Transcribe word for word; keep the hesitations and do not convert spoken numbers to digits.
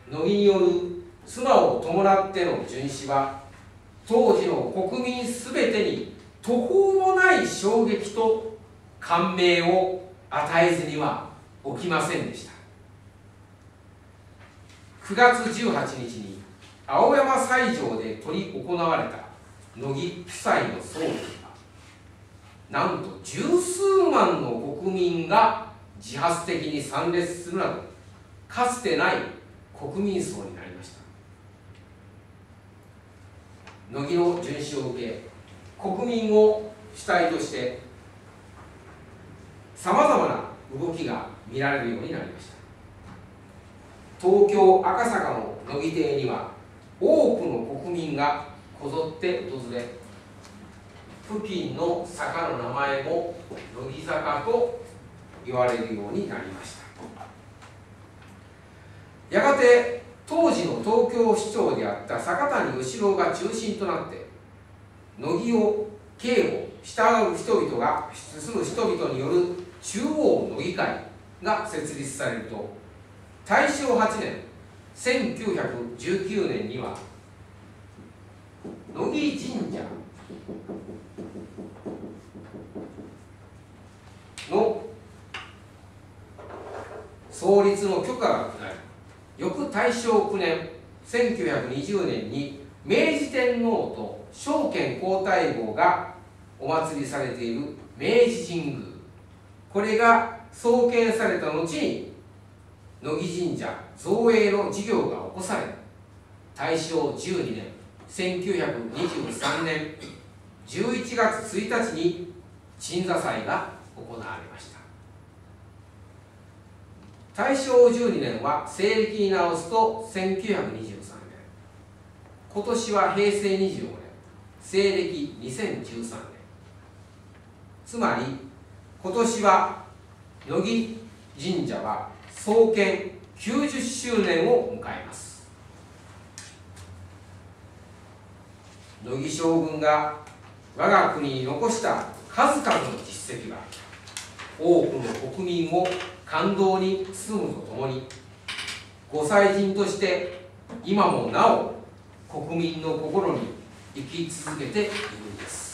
乃木による妻を伴っての殉死は当時の国民すべてに途方もない衝撃と感銘を与えずには起きませんでした。くがつじゅうはちにちに青山斎場で執り行われた乃木夫妻の葬儀には、なんと十数万の国民が自発的に参列するなど、かつてない国民葬になりました。乃木の殉死を受け、国民を主体としてさまざまな動きが見られるようになりました。東京赤坂の乃木邸には多くの国民がこぞって訪れ、付近の坂の名前も乃木坂と言われるようになりました。やがて当時の東京市長であった坂谷義郎が中心となって、乃木を警護従う人々がする人々による中央乃木会が設立されると、大正はちねんせんきゅうひゃくじゅうきゅうねんには乃木神社の創立の許可が下り、翌大正くねんせんきゅうひゃくにじゅうねんに明治天皇と昭憲皇太后がお祭りされている明治神宮、これが創建された後に乃木神社造営の事業が起こされ、大正じゅうにねんせんきゅうひゃくにじゅうさんねんじゅういちがつついたちに鎮座祭が行われました。大正じゅうにねんは西暦に直すとせんきゅうひゃくにじゅうさんねん、今年はへいせいにじゅうごねん、西暦にせんじゅうさんねん、つまり今年は乃木神社は創建きゅうじゅっしゅうねんを迎えます。乃木将軍が我が国に残した数々の実績は、多くの国民を感動に包むとともに、ご祭神として今もなお国民の心に生き続けているんです。